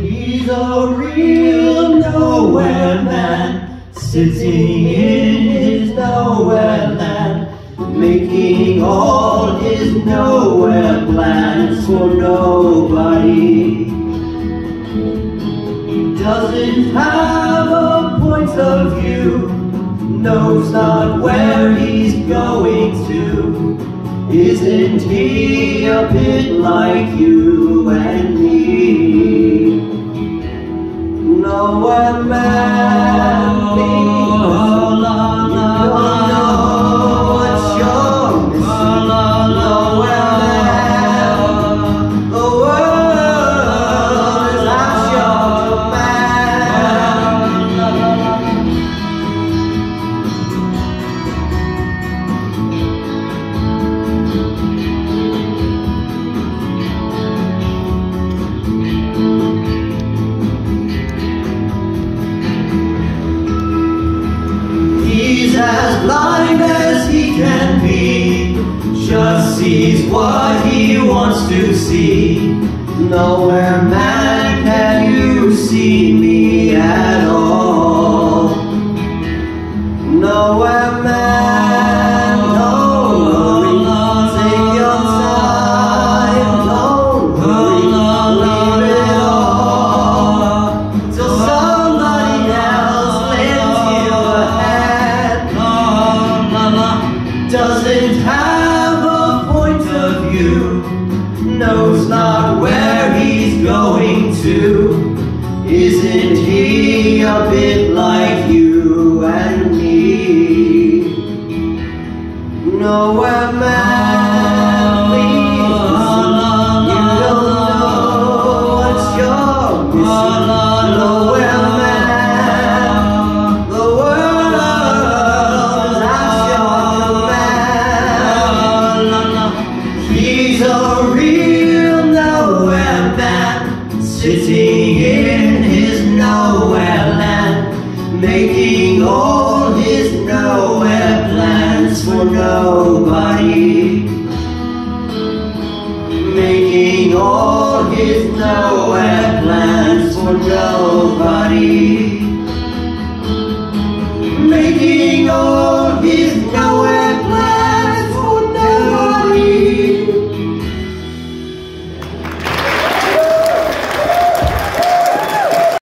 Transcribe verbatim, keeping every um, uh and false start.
He's a real nowhere man, sitting in his nowhere land, making all his nowhere plans for nobody. He doesn't have a point of view, knows not where he's going to. Isn't he a bit like you and me? Nowhere man, please. You don't know what you're missing. Nowhere man, the world is at your command. He's as blind as he can be, just sees what he wants to see. Nowhere man can you see me at all. Nowhere man, don't worry, take your time, don't worry, leave it all till somebody else lends you a hand. Doesn't have a point of view, knows not where he's going to. Isn't he a bit like you and me? Nowhere man, please. You don't know what you're missing. Nowhere man, the world is at your command. He's a real nowhere man, sitting in his nowhere land, making all his nowhere plans for nobody. Making all his nowhere plans for nobody.